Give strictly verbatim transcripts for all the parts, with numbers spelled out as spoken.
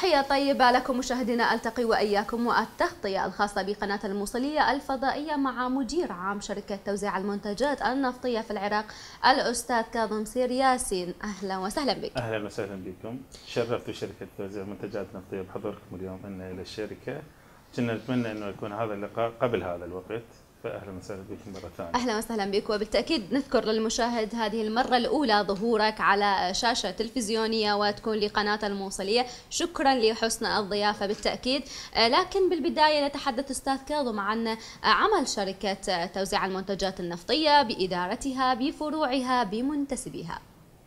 تحية طيبة لكم مشاهدينا، ألتقي وإياكم والتغطية الخاصة بقناة الموصلية الفضائية مع مدير عام شركة توزيع المنتجات النفطية في العراق الأستاذ كاظم سير ياسين. أهلا وسهلا بك. أهلا وسهلا بكم. شرفت شركة توزيع المنتجات النفطية بحضوركم اليوم إلى الشركة. كنا نتمنى أنه يكون هذا اللقاء قبل هذا الوقت، فأهلا وسهلا بكم مرة ثانية. أهلا وسهلا بك، وبالتأكيد نذكر للمشاهد هذه المرة الأولى ظهورك على شاشة تلفزيونية وتكون لقناة الموصلية. شكرا لحسن الضيافة بالتأكيد. لكن بالبداية نتحدث أستاذ كاظم عن عمل شركة توزيع المنتجات النفطية بإدارتها بفروعها بمنتسبيها.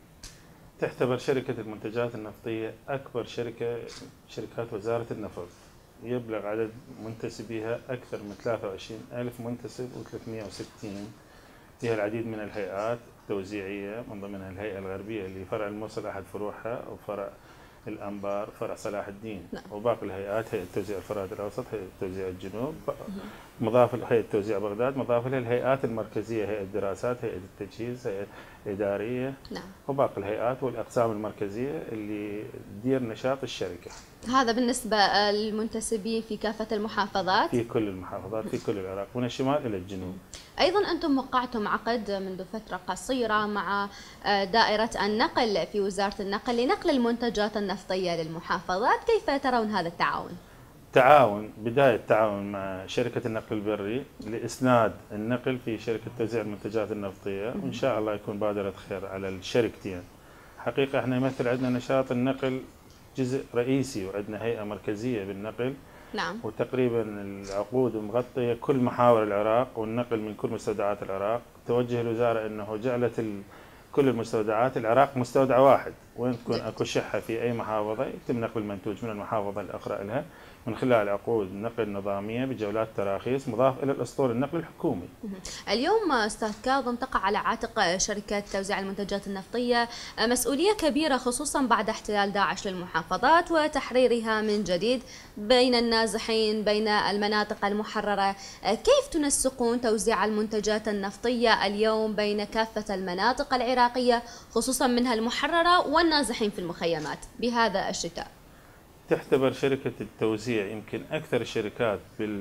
تعتبر شركة المنتجات النفطية أكبر شركة شركات وزارة النفط، يبلغ عدد منتسبيها أكثر من ثلاثة وعشرين ألف منتسب وثلاثمئة وستين. فيها العديد من الهيئات التوزيعية، من ضمنها الهيئة الغربية اللي فرع الموصل أحد فروعها، وفرع الأنبار فرع صلاح الدين. نعم. وباقي الهيئات: هيئة توزيع الفرات الأوسط، هيئة توزيع الجنوب، مضاف هيئة توزيع بغداد، مضاف لها الهيئات المركزية: هيئة الدراسات، هيئة التجهيز، هيئة الإدارية. نعم. وباقي الهيئات والأقسام المركزية اللي تدير نشاط الشركة. هذا بالنسبة للمنتسبين في كافة المحافظات؟ في كل المحافظات، في كل العراق من الشمال إلى الجنوب. أيضا أنتم وقعتم عقد منذ فترة قصيرة مع دائرة النقل في وزارة النقل لنقل المنتجات النفطية للمحافظات، كيف ترون هذا التعاون؟ تعاون بداية تعاون مع شركة النقل البري لإسناد النقل في شركة توزيع المنتجات النفطية، وإن شاء الله يكون بادرة خير على الشركتين. حقيقة احنا يمثل عندنا نشاط النقل جزء رئيسي، وعندنا هيئة مركزية بالنقل. نعم. وتقريبا العقود مغطية كل محاور العراق والنقل من كل مستودعات العراق. توجه الوزارة أنه جعلت ال... كل المستودعات العراق مستودع واحد، وين تكون اكو شحة في أي محافظة يتم نقل المنتوج من المحافظة الأخرى لها من خلال عقود نقل نظامية بجولات تراخيص، مضاف إلى الأسطول النقل الحكومي. اليوم أستاذ كاظم تقع على عاتق شركة توزيع المنتجات النفطية مسؤولية كبيرة، خصوصا بعد احتلال داعش للمحافظات وتحريرها من جديد بين النازحين بين المناطق المحررة. كيف تنسقون توزيع المنتجات النفطية اليوم بين كافة المناطق العراقية، خصوصا منها المحررة والنازحين في المخيمات بهذا الشتاء؟ تعتبر شركة التوزيع يمكن أكثر الشركات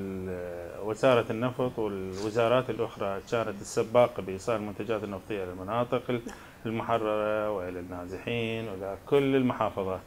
بوزارة النفط والوزارات الأخرى كانت السباقة بإيصال المنتجات النفطية للمناطق المحررة وإلى النازحين وإلى كل المحافظات.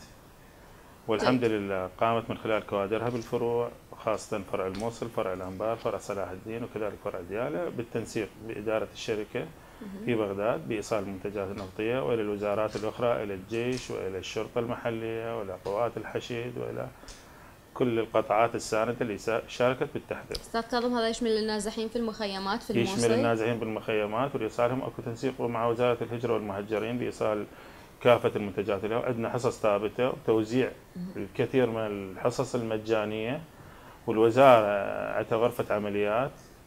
والحمد لله قامت من خلال كوادرها بالفروع، خاصة فرع الموصل، فرع الأنبار، فرع صلاح الدين، وكذلك فرع ديالى، بالتنسيق بإدارة الشركة في بغداد بإيصال المنتجات النفطية وإلى الوزارات الأخرى، إلى الجيش وإلى الشرطة المحلية وإلى قوات الحشيد وإلى كل القطاعات الساندة اللي شاركت بالتحضير. أستاذ كاظم، هذا يشمل النازحين في المخيمات في الموصل؟ يشمل النازحين بالمخيمات ولإيصالهم أكو تنسيق مع وزارة الهجرة والمهجرين بإيصال كافة المنتجات له. عندنا حصص ثابتة وتوزيع الكثير من الحصص المجانية، والوزارة عندها غرفة عمليات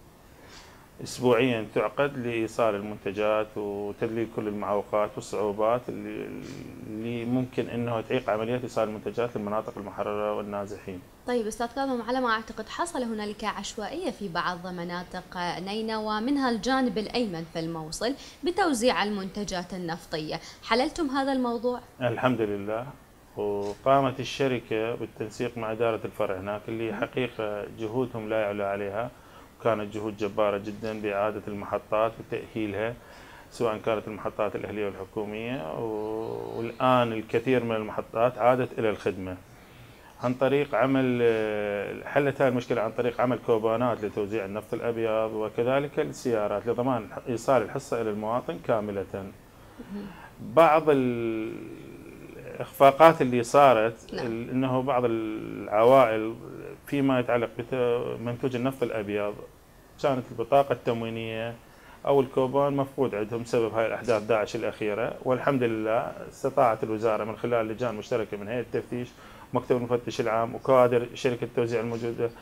أسبوعيا تعقد لإيصال المنتجات وتذليل كل المعوقات والصعوبات اللي, اللي ممكن أنه تعيق عمليات إيصال المنتجات للمناطق المحررة والنازحين. طيب أستاذ كاظم، على ما أعتقد حصل هنالك عشوائية في بعض مناطق نينوى ومنها الجانب الأيمن في الموصل بتوزيع المنتجات النفطية، حللتم هذا الموضوع؟ الحمد لله، وقامت الشركة بالتنسيق مع إدارة الفرع هناك اللي حقيقة جهودهم لا يعلى عليها، كانت جهود جبارة جدا بإعادة المحطات وتأهيلها، سواء كانت المحطات الأهلية والحكومية، والآن الكثير من المحطات عادت إلى الخدمة عن طريق عمل حلت هذه المشكلة عن طريق عمل كوبانات لتوزيع النفط الأبيض، وكذلك السيارات لضمان إيصال الحصة إلى المواطن كاملة. بعض الإخفاقات اللي صارت أنه بعض العوائل فيما يتعلق بمنتوج النفط الأبيض كانت البطاقة التموينية أو الكوبان مفقود عندهم بسبب هاي الأحداث داعش الأخيرة، والحمد لله استطاعت الوزارة من خلال لجان مشتركة من هيئة التفتيش ومكتب المفتش العام وكوادر شركة التوزيع الموجودة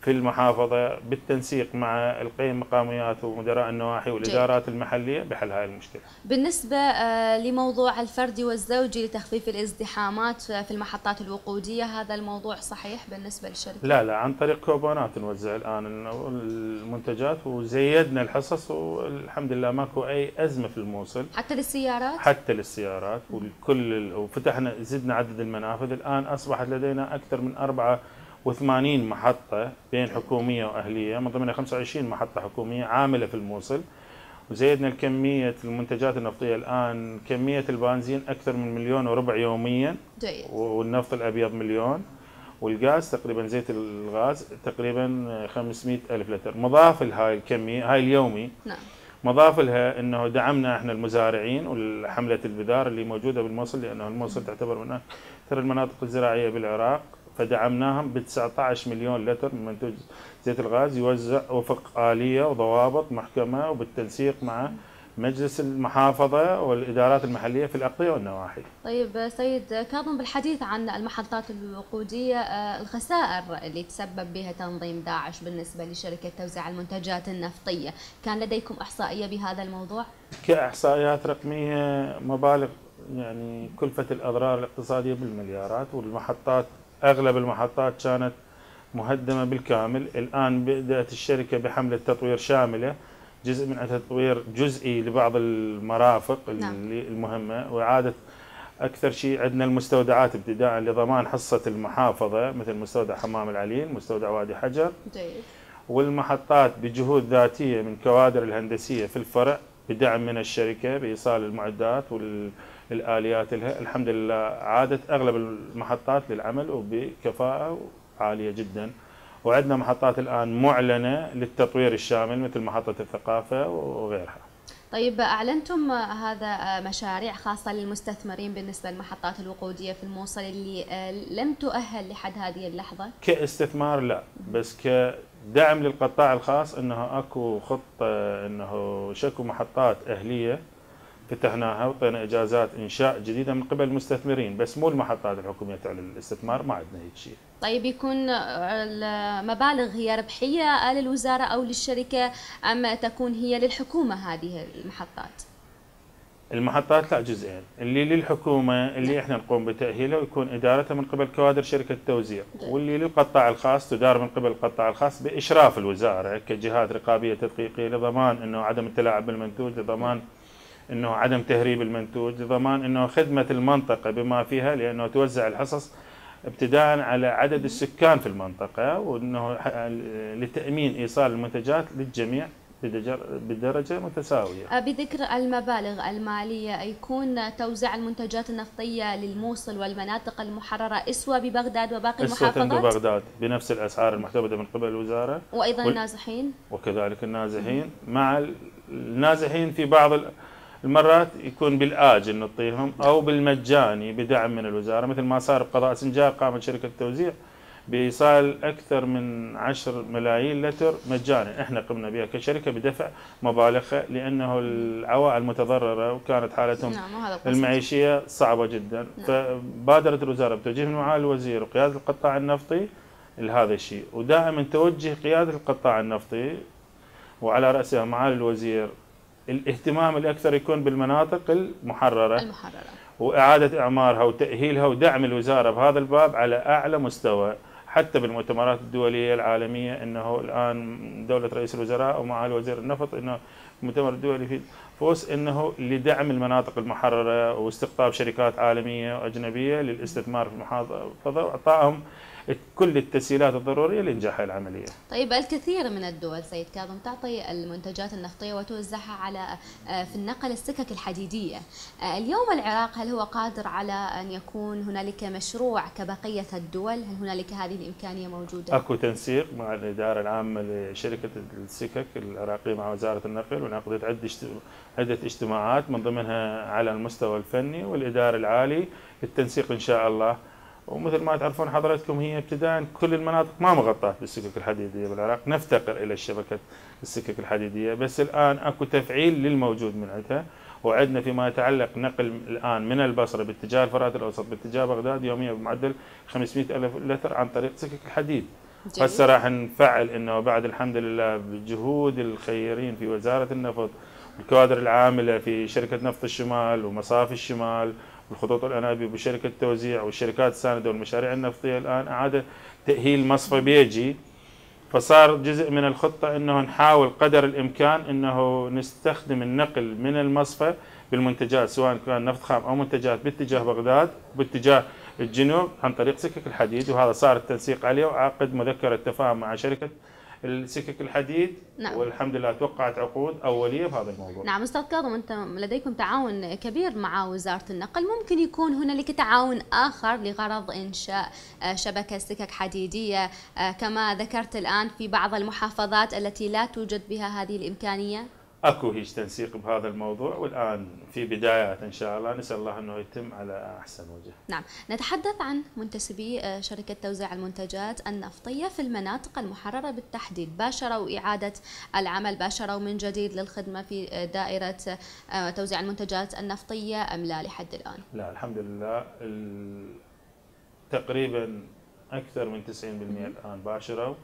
في المحافظة بالتنسيق مع القيم المقاميات ومدراء النواحي والإدارات المحلية بحل هاي المشكلة. بالنسبة آه، لموضوع الفردي والزوجي لتخفيف الازدحامات في المحطات الوقودية، هذا الموضوع صحيح بالنسبة للشركة؟ لا لا، عن طريق كوبونات نوزع الآن المنتجات وزيدنا الحصص والحمد لله ماكو أي أزمة في الموصل. حتى للسيارات؟ حتى للسيارات والكل، وفتحنا زدنا عدد المنافذ. الآن أصبحت لدينا أكثر من أربعة وثمانين محطة بين حكومية وأهلية، من ضمنها خمسة وعشرين محطة حكومية عاملة في الموصل. وزيدنا الكمية المنتجات النفطية الآن، كمية البنزين أكثر من مليون وربع يوميا. جيد. والنفط الأبيض مليون، والغاز تقريبا زيت الغاز تقريبا خمسمئة ألف لتر. مضاف لهاي الكمية هاي اليومي، نعم، مضاف لها انه دعمنا احنا المزارعين وحملة البذار اللي موجودة بالموصل، لانه الموصل تعتبر من اكثر المناطق الزراعية بالعراق، فدعمناهم ب تسعة عشر مليون لتر من منتوج زيت الغاز يوزع وفق آلية وضوابط محكمة وبالتنسيق مع مجلس المحافظة والإدارات المحلية في الأقضية والنواحي. طيب سيد كاظم، بالحديث عن المحطات الوقودية، الخسائر اللي تسبب بها تنظيم داعش بالنسبة لشركة توزيع المنتجات النفطية، كان لديكم إحصائية بهذا الموضوع؟ كإحصائيات رقمية مبالغ، يعني كلفة الأضرار الاقتصادية بالمليارات، والمحطات أغلب المحطات كانت مهدمة بالكامل. الآن بدأت الشركة بحملة تطوير شاملة، جزء من تطوير جزئي لبعض المرافق نعم. المهمة، وإعادة أكثر شيء عندنا المستودعات ابتداء لضمان حصة المحافظة، مثل مستودع حمام العليل، مستودع وادي حجر. جيد. والمحطات بجهود ذاتية من كوادر الهندسية في الفرع، بدعم من الشركة بإيصال المعدات والآليات لها. الحمد لله عادت أغلب المحطات للعمل وبكفاءة عالية جدا. وعندنا محطات الآن معلنة للتطوير الشامل مثل محطة الثقافة وغيرها. طيب أعلنتم هذا مشاريع خاصة للمستثمرين بالنسبة للمحطات الوقودية في الموصل اللي لم تؤهل لحد هذه اللحظة؟ كاستثمار لا، بس كدعم للقطاع الخاص انه اكو خطة، انه شكو محطات أهلية فتحناها وطينا إجازات إنشاء جديدة من قبل المستثمرين، بس مو المحطات الحكومية على الاستثمار، ما عندنا هيك شيء. طيب يكون المبالغ هي ربحية للوزارة أو للشركة، أم تكون هي للحكومة هذه المحطات؟ المحطات لا، جزئين، اللي للحكومة اللي احنا نقوم بتأهيلها ويكون إدارتها من قبل كوادر شركة توزيع، واللي للقطاع الخاص تدار من قبل القطاع الخاص بإشراف الوزارة كجهات رقابية تدقيقية، لضمان أنه عدم التلاعب بالمنتوج، لضمان أنه عدم تهريب المنتوج، لضمان أنه خدمة المنطقة بما فيها، لأنه توزع الحصص ابتداء على عدد السكان في المنطقة، وأنه لتأمين إيصال المنتجات للجميع بدرجة متساوية. بذكر المبالغ المالية، يكون توزيع المنتجات النفطية للموصل والمناطق المحررة اسوة ببغداد وباقي المحافظات؟ اسوة ببغداد بنفس الأسعار المحتملة من قبل الوزارة، وأيضا النازحين؟ وكذلك النازحين، مع النازحين في بعض المرات يكون بالآجل نعطيهم أو بالمجاني بدعم من الوزارة، مثل ما صار بقضاء سنجار. قامت شركة التوزيع بإيصال أكثر من عشرة ملايين لتر مجانا، احنا قمنا بها كشركة بدفع مبالغها، لأنه العوائل المتضررة وكانت حالتهم نعم المعيشية صعبة جدا. نعم. فبادرت الوزارة بتوجيه من معالي الوزير وقيادة القطاع النفطي لهذا الشيء، ودائما توجه قيادة القطاع النفطي وعلى رأسها معالي الوزير الاهتمام الأكثر يكون بالمناطق المحررة المحررة وإعادة إعمارها وتأهيلها، ودعم الوزارة بهذا الباب على أعلى مستوى، حتى بالمؤتمرات الدولية العالمية. إنه الآن دولة رئيس الوزراء ومعالي وزير النفط، إنه المؤتمر الدولي في فوس إنه لدعم المناطق المحررة واستقطاب شركات عالمية وأجنبية للاستثمار في المحافظة، وإعطائهم كل التسهيلات الضرورية لإنجاح العملية. طيب الكثير من الدول سيد كاظم تعطي المنتجات النفطية وتوزعها على في النقل السكك الحديدية. اليوم العراق هل هو قادر على أن يكون هنالك مشروع كبقية الدول؟ هل هنالك هذه الإمكانية موجودة؟ أكو تنسيق مع الإدارة العامة لشركة السكك العراقية مع وزارة النقل، ونعقدت عدة اجتماعات من ضمنها على المستوى الفني والإداري العالي للتنسيق إن شاء الله. ومثل ما تعرفون حضراتكم، هي ابتداء كل المناطق ما مغطاة بالسكك الحديدية بالعراق، نفتقر إلى الشبكة السكك الحديدية، بس الآن أكو تفعيل للموجود من عندها. وعندنا فيما يتعلق نقل الآن من البصرة باتجاه الفرات الأوسط باتجاه بغداد يوميا بمعدل خمسمئة ألف لتر عن طريق سكك الحديد، هسه راح نفعل انه بعد الحمد لله بجهود الخيرين في وزاره النفط والكوادر العامله في شركه نفط الشمال ومصافي الشمال والخطوط الانابيب وشركه التوزيع والشركات السانده والمشاريع النفطيه، الان اعاده تاهيل مصفى بيجي. فصار جزء من الخطه انه نحاول قدر الامكان انه نستخدم النقل من المصفى بالمنتجات، سواء كان نفط خام او منتجات باتجاه بغداد وباتجاه الجنوب عن طريق سكك الحديد، وهذا صار التنسيق عليه وعقد مذكره تفاهم مع شركه السكك الحديد. نعم. والحمد لله توقعت عقود اوليه بهذا الموضوع. نعم استاذ كاظم، انت لديكم تعاون كبير مع وزاره النقل، ممكن يكون هنالك تعاون اخر لغرض انشاء شبكه سكك حديديه كما ذكرت الان في بعض المحافظات التي لا توجد بها هذه الامكانيه؟ اكو هيج تنسيق بهذا الموضوع، والان في بدايات ان شاء الله، نسال الله انه يتم على احسن وجه. نعم، نتحدث عن منتسبي شركه توزيع المنتجات النفطيه في المناطق المحرره بالتحديد، باشروا اعاده العمل، باشروا من جديد للخدمه في دائره توزيع المنتجات النفطيه ام لا لحد الان؟ لا الحمد لله تقريبا اكثر من تسعين بالمئة الان باشروا،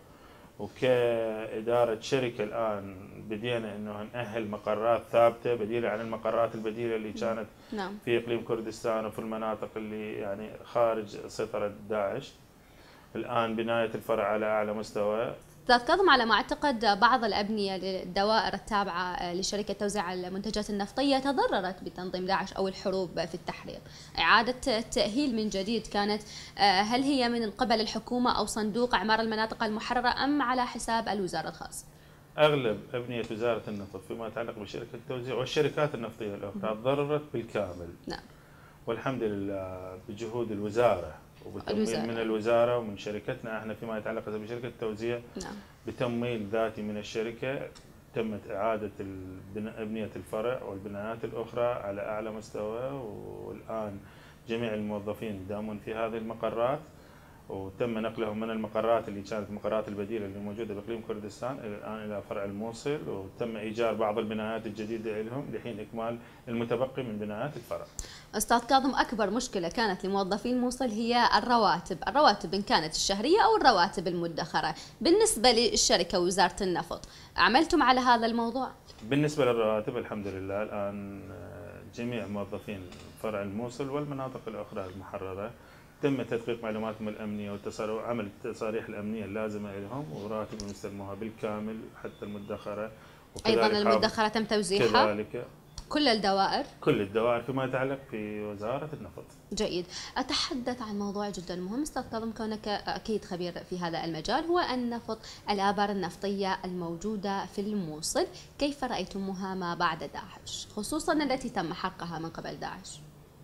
وكإدارة شركة الآن بدينا أنه نأهل مقرات ثابتة بديلة عن المقرات البديلة اللي كانت نعم. في إقليم كردستان وفي المناطق اللي يعني خارج سيطرة داعش. الآن بناية الفرع على أعلى مستوى. استاذ كاظم، على ما اعتقد بعض الابنيه للدوائر التابعه لشركه توزيع المنتجات النفطيه تضررت بتنظيم داعش او الحروب في التحرير. اعاده التاهيل من جديد كانت، هل هي من قبل الحكومه او صندوق اعمار المناطق المحرره ام على حساب الوزاره الخاصه؟ اغلب ابنيه وزاره النفط فيما يتعلق بشركه التوزيع والشركات النفطيه الاخرى تضررت بالكامل. نعم. والحمد لله بجهود الوزاره وبتمويل من الوزاره ومن شركتنا احنا فيما يتعلق بشركه التوزيع. نعم. بتمويل ذاتي من الشركه تمت اعاده ابنيه الفرع والبنايات الاخرى على اعلى مستوى، والان جميع الموظفين يداومون في هذه المقرات، وتم نقلهم من المقرات اللي كانت المقرات البديله اللي موجوده باقليم كردستان الى الان الى فرع الموصل، وتم ايجار بعض البنايات الجديده لهم لحين اكمال المتبقي من بنايات الفرع. استاذ كاظم، اكبر مشكله كانت لموظفي الموصل هي الرواتب، الرواتب ان كانت الشهريه او الرواتب المدخره، بالنسبه للشركه ووزاره النفط، عملتم على هذا الموضوع؟ بالنسبه للرواتب الحمد لله الان جميع موظفين فرع الموصل والمناطق الاخرى المحرره تم تدقيق معلوماتهم الامنيه وعمل التصاريح الامنيه اللازمه لهم، وراتبهم يستلموها بالكامل حتى المدخره. ايضا المدخره تم توزيعها كذلك كل الدوائر؟ كل الدوائر فيما يتعلق في وزاره النفط. جيد. اتحدث عن موضوع جدا مهم استاذ كاظم، كونك اكيد خبير في هذا المجال، هو النفط، الابار النفطيه الموجوده في الموصل، كيف رايتموها ما بعد داعش، خصوصا التي تم حرقها من قبل داعش؟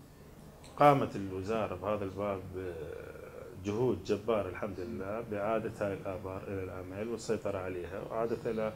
قامت الوزارة بهذا الباب جهود جبارة الحمد لله بإعادة هاي الآبار إلى العمل والسيطرة عليها، وإعادتها إلى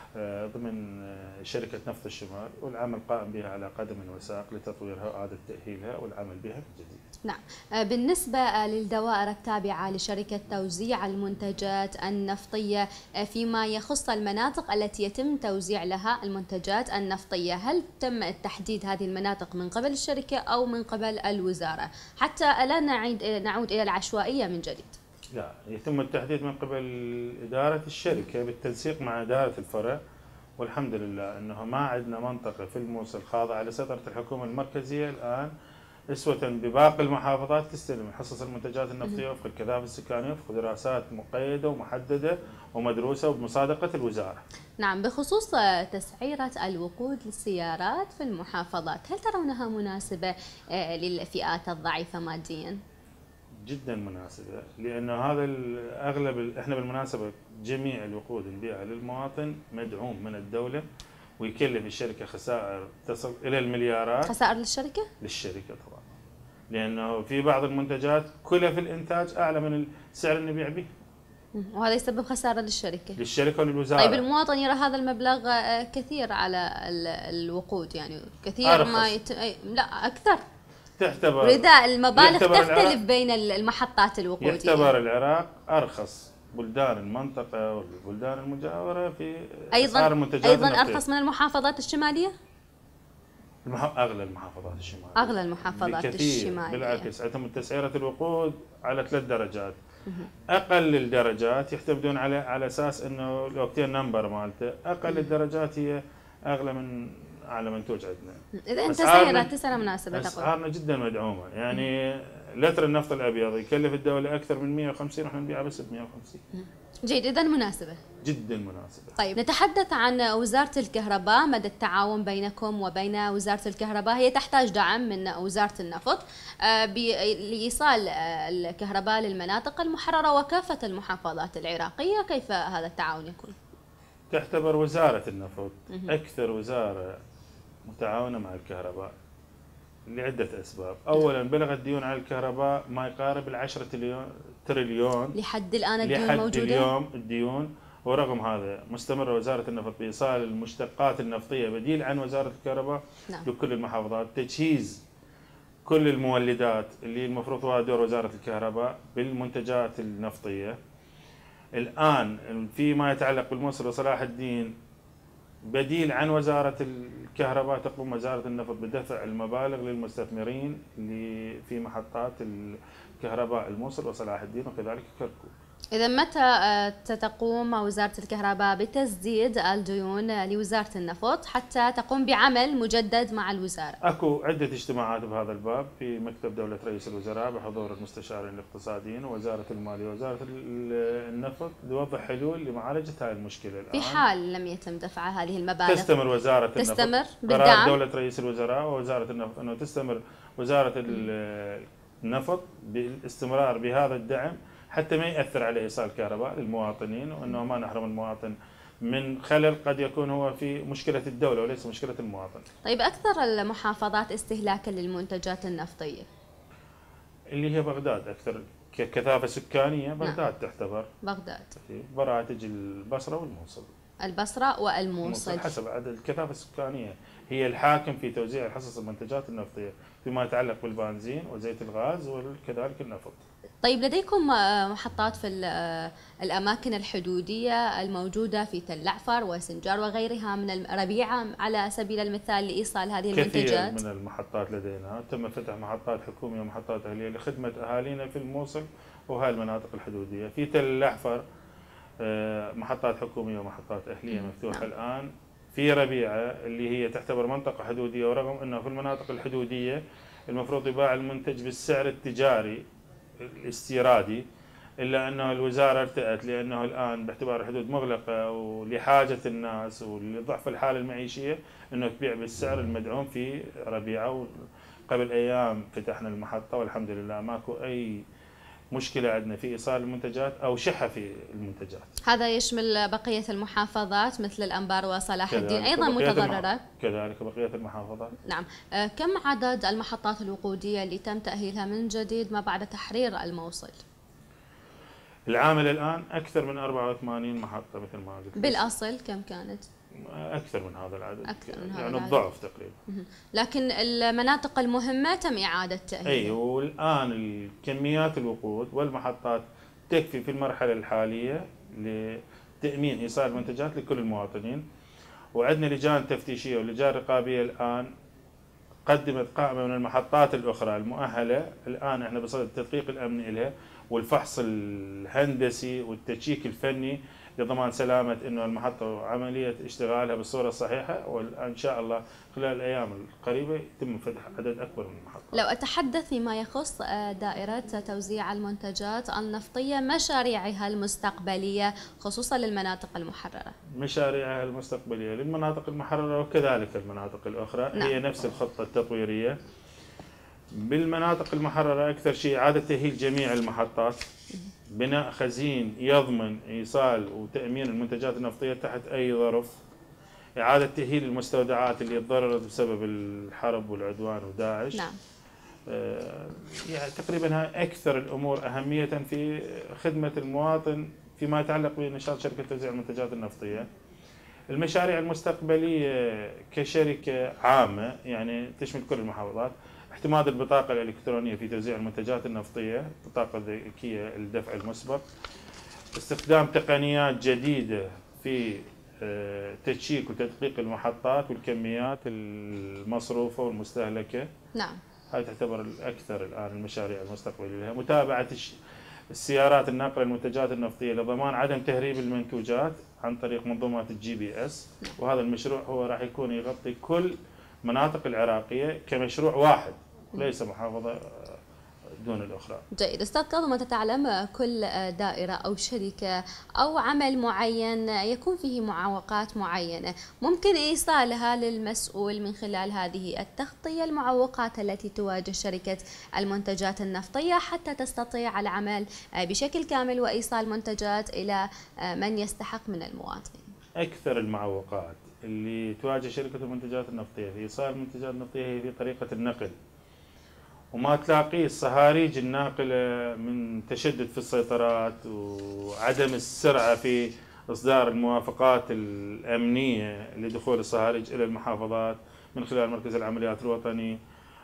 ضمن شركة نفط الشمال، والعمل قائم بها على قدم وساق لتطويرها وإعادة تأهيلها والعمل بها من جديد. نعم. بالنسبة للدوائر التابعة لشركة توزيع المنتجات النفطية فيما يخص المناطق التي يتم توزيع لها المنتجات النفطية، هل تم تحديد هذه المناطق من قبل الشركة أو من قبل الوزارة حتى لا نعيد نعود إلى العشوائية من جديد؟ لا، يتم التحديد من قبل إدارة الشركة بالتنسيق مع إدارة الفرع، والحمد لله أنه ما عندنا منطقة في الموصل خاضعة لسيطرة الحكومة المركزية الآن أسوة بباقي المحافظات تستلم حصص المنتجات النفطية وفق الكثافة السكانية وفق دراسات مقيدة ومحددة ومدروسة وبمصادقة الوزارة. نعم. بخصوص تسعيرة الوقود للسيارات في المحافظات، هل ترونها مناسبة للفئات الضعيفة مادياً؟ جدا مناسبة، لأنه هذا أغلب احنا بالمناسبة جميع الوقود نبيعها للمواطن مدعوم من الدولة، ويكلف الشركة خسائر تصل إلى المليارات. خسائر للشركة؟ للشركة طبعا، لأنه في بعض المنتجات كلف الإنتاج أعلى من السعر اللي نبيع به، وهذا يسبب خسارة للشركة. للشركة وللوزارة. طيب المواطن يرى هذا المبلغ كثير على الوقود، يعني كثير أرخص. ما يت... لا أكثر. تعتبر رداء المبالغ تختلف بين المحطات الوقودية. يعتبر العراق أرخص بلدان المنطقة والبلدان المجاورة في أيضا أسعار المنتجات أيضا النفطية. أرخص من المحافظات الشمالية؟ المح... أغلى المحافظات الشمالية. أغلى المحافظات بكثير. الشمالية بالعكس، عندهم تسعيرة الوقود على ثلاث درجات، اقل الدرجات يعتمدون على على اساس انه الاوكتين نمبر مالته، اقل الدرجات هي اغلى من اعلى منتوج عندنا. اذا انت سيارات تسعة مناسبه تقول اسعارنا جدا مدعومه، يعني لتر النفط الابيض يكلف الدوله اكثر من مئة وخمسين واحنا نبيعه بس ب مئة وخمسين. جيد، اذا مناسبه جدا مناسبه. طيب نتحدث عن وزاره الكهرباء، مدى التعاون بينكم وبين وزاره الكهرباء. هي تحتاج دعم من وزاره النفط لايصال الكهرباء للمناطق المحرره وكافه المحافظات العراقيه، كيف هذا التعاون يكون؟ تعتبر وزاره النفط اكثر وزاره متعاونه مع الكهرباء لعدة أسباب. أولاً بلغت ديون على الكهرباء ما يقارب العشرة تريليون لحد الآن الديون لحد موجودة؟ اليوم الديون، ورغم هذا مستمرة وزارة النفط بإيصال المشتقات النفطية بديل عن وزارة الكهرباء نعم. لكل المحافظات، تجهيز كل المولدات اللي المفروض هو دور وزارة الكهرباء بالمنتجات النفطية. الآن فيما يتعلق بالموصل وصلاح الدين بديل عن وزارة الكهرباء، تقوم وزارة النفط بدفع المبالغ للمستثمرين اللي في محطات الكهرباء الموصل وصلاح الدين وكذلك كركوك. إذا متى تقوم وزارة الكهرباء بتسديد الديون لوزارة النفط حتى تقوم بعمل مجدد مع الوزارة؟ اكو عدة اجتماعات بهذا الباب في مكتب دولة رئيس الوزراء بحضور المستشارين الاقتصاديين ووزارة المالية ووزارة النفط لوضع حلول لمعالجة هذه المشكلة. الآن في حال لم يتم دفع هذه المبالغ تستمر وزارة تستمر النفط بالدعم. قرار دولة رئيس الوزراء ووزارة النفط انه تستمر وزارة النفط بالاستمرار بهذا الدعم حتى ما يأثر على إيصال كهرباء للمواطنين، وأنه ما نحرم المواطن من خلل قد يكون هو في مشكلة الدولة وليس مشكلة المواطن. طيب أكثر المحافظات استهلاكا للمنتجات النفطية؟ اللي هي بغداد أكثر ككثافة سكانية. بغداد نعم. تعتبر بغداد براها تجي البصرة والموصل. البصرة والموصل حسب عدد الكثافة السكانية، هي الحاكم في توزيع حصص المنتجات النفطية فيما يتعلق بالبنزين وزيت الغاز وكذلك النفط. طيب لديكم محطات في الأماكن الحدودية الموجودة في تل عفر وسنجار وغيرها من الربيعة على سبيل المثال لإيصال هذه المنتجات؟ كثير من المحطات لدينا تم فتح محطات حكومية ومحطات أهلية لخدمة أهالينا في الموصل وهاي المناطق الحدودية. في تل عفر محطات حكومية ومحطات أهلية مفتوحة نعم. الآن في ربيعة اللي هي تعتبر منطقة حدودية، ورغم أنه في المناطق الحدودية المفروض يباع المنتج بالسعر التجاري الاستيرادي، إلا أنه الوزارة ارتأت لأنه الآن باعتبار الحدود مغلقة ولحاجة الناس ولضعف الحالة المعيشية أنه تبيع بالسعر المدعوم في ربيعة. قبل أيام فتحنا المحطة والحمد لله ماكو أي مشكلة عندنا في إيصال المنتجات أو شحة في المنتجات. هذا يشمل بقية المحافظات مثل الأنبار وصلاح الدين أيضا متضررة؟ كذلك بقية المحافظات. نعم. كم عدد المحطات الوقودية اللي تم تأهيلها من جديد ما بعد تحرير الموصل؟ العامل الآن أكثر من أربعة وثمانين محطة مثل ما قلت. بالأصل كم كانت؟ أكثر من هذا العدد، أكثر من هذا يعني العدد. الضعف تقريبا. لكن المناطق المهمة تم إعادة تأهيلها. أي، والآن الكميات الوقود والمحطات تكفي في المرحلة الحالية لتأمين إيصال المنتجات لكل المواطنين. وعندنا لجان تفتيشية ولجان رقابية الآن قدمت قائمة من المحطات الأخرى المؤهلة. الآن احنا بصدد التدقيق الأمني لها والفحص الهندسي والتشيك الفني لضمان سلامة انه المحطة وعملية اشتغالها بالصورة الصحيحة، وان شاء الله خلال الايام القريبة يتم فتح عدد اكبر من المحطات. لو اتحدث فيما يخص دائرة توزيع المنتجات النفطية، مشاريعها المستقبلية خصوصا للمناطق المحررة؟ مشاريعها المستقبلية للمناطق المحررة وكذلك المناطق الاخرى نعم. هي نفس الخطة التطويرية. بالمناطق المحررة أكثر شيء إعادة تأهيل جميع المحطات، بناء خزين يضمن إيصال وتأمين المنتجات النفطية تحت أي ظرف، إعادة تأهيل المستودعات اللي تضررت بسبب الحرب والعدوان وداعش. نعم. آه يعني تقريبا هاي أكثر الأمور أهمية في خدمة المواطن فيما يتعلق بنشاط شركة توزيع المنتجات النفطية. المشاريع المستقبلية كشركة عامة يعني تشمل كل المحافظات، اعتماد البطاقة الإلكترونية في توزيع المنتجات النفطية، بطاقة ذكية للدفع المسبق، استخدام تقنيات جديدة في تشيك وتدقيق المحطات والكميات المصروفة والمستهلكة. نعم. هذه تعتبر الأكثر الآن المشاريع المستقبلية لها. متابعة السيارات الناقله المنتجات النفطيه لضمان عدم تهريب المنتوجات عن طريق منظومات الجي بي اس. وهذا المشروع هو راح يكون يغطي كل مناطق العراقيه كمشروع واحد، ليس محافظه دون الأخرى. جيد. أستاذ كاظم، أنت تعلم كل دائرة أو شركة أو عمل معين يكون فيه معوقات معينة ممكن إيصالها للمسؤول من خلال هذه التغطية، المعوقات التي تواجه شركة المنتجات النفطية حتى تستطيع العمل بشكل كامل وإيصال منتجات إلى من يستحق من المواطنين. أكثر المعوقات اللي تواجه شركة المنتجات النفطية في إيصال المنتجات النفطية هي في طريقة النقل، وما تلاقيه الصهاريج الناقلة من تشدد في السيطرات وعدم السرعة في إصدار الموافقات الأمنية لدخول الصهاريج إلى المحافظات من خلال مركز العمليات الوطني.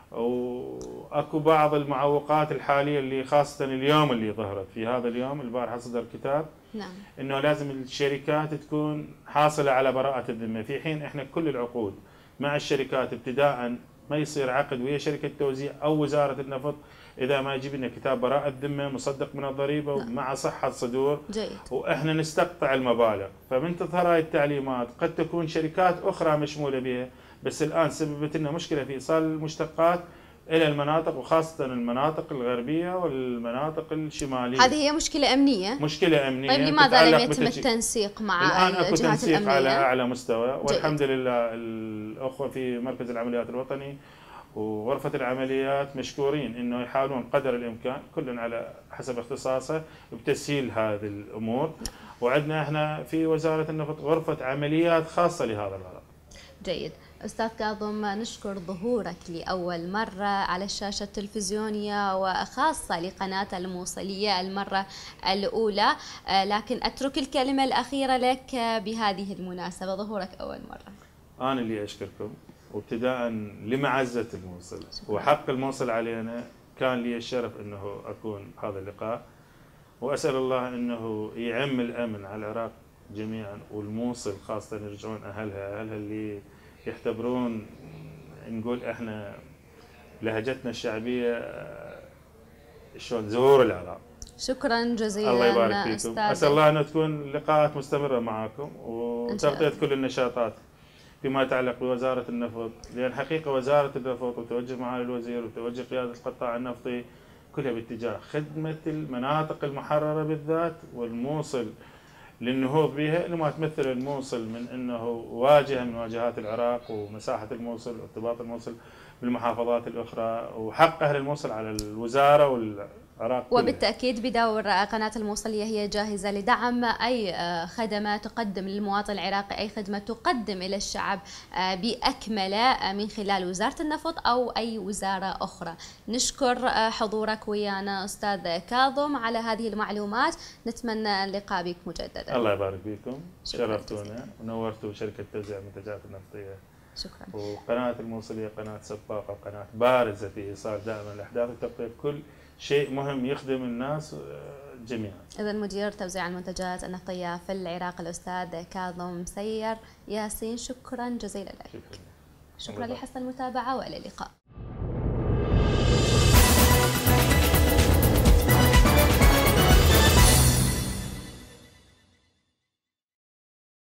وأكو بعض المعوقات الحالية اللي خاصة اليوم اللي ظهرت في هذا اليوم، البارحة صدر كتاب نعم. إنه لازم الشركات تكون حاصلة على براءة الذمة، في حين إحنا كل العقود مع الشركات ابتداءً ما يصير عقد ويا شركة توزيع أو وزارة النفط إذا ما يجيب لنا كتاب براءة ذمة مصدق من الضريبة ومع صحة صدور. جيد. وإحنا نستقطع المبالغ، فمن تظهر هاي التعليمات قد تكون شركات أخرى مشمولة بها، بس الآن سببت لنا مشكلة في إيصال المشتقات إلى المناطق وخاصة المناطق الغربية والمناطق الشمالية. هذه هي مشكلة أمنية. مشكلة أمنية. طيب لماذا لم يتم التنسيق مع الآن أكو الجهات تنسيق الأمنية؟ على أعلى مستوى والحمد جيد. لله الأخوة في مركز العمليات الوطني وغرفة العمليات مشكورين إنه يحاولون قدر الإمكان كل على حسب اختصاصه بتسهيل هذه الأمور. وعندنا احنا في وزارة النفط غرفة عمليات خاصة لهذا الغرض. جيد. أستاذ كاظم، نشكر ظهورك لأول مرة على الشاشة التلفزيونية وخاصة لقناة الموصلية المرة الأولى، لكن أترك الكلمة الأخيرة لك بهذه المناسبة، ظهورك أول مرة. أنا اللي أشكركم، وابتداء لمعزة الموصل وحق الموصل علينا، كان لي الشرف أنه أكون هذا اللقاء، وأسأل الله أنه يعم الأمن على العراق جميعا والموصل خاصة يرجعون أهلها أهلها اللي يعتبرون نقول احنا لهجتنا الشعبية شلون زهور العراق. شكرا جزيلا. الله يبارك فيكم. اسال الله انه تكون لقاءات مستمره معكم وتغطيه كل النشاطات فيما يتعلق بوزاره النفط، لان حقيقه وزاره النفط وتوجه معالي الوزير وتوجه قياده القطاع النفطي كلها باتجاه خدمه المناطق المحرره بالذات والموصل للنهوض بها، لما تمثل الموصل من انه واجهه من واجهات العراق ومساحه الموصل وارتباط الموصل بالمحافظات الاخرى، وحق اهل الموصل على الوزاره والعراق كلها. وبالتاكيد بدور قناه الموصليه هي جاهزه لدعم اي خدمه تقدم للمواطن العراقي، اي خدمه تقدم الى الشعب باكمله من خلال وزاره النفط او اي وزاره اخرى. نشكر حضورك ويانا استاذ كاظم على هذه المعلومات، نتمنى اللقاء بك مجددا. الله يبارك فيكم، شرفتونا ونورتوا شركه توزيع المنتجات النفطيه. شكرا. وقناه الموصليه قناه سباقه وقناه بارزه في ايصال دائما الاحداث وتغطيه كل شيء مهم يخدم الناس جميعا. إذا مدير توزيع المنتجات النفطية في العراق الأستاذ كاظم سير ياسين، شكرا جزيلا لك. شكرا. شكرا لحسن المتابعة وإلى اللقاء.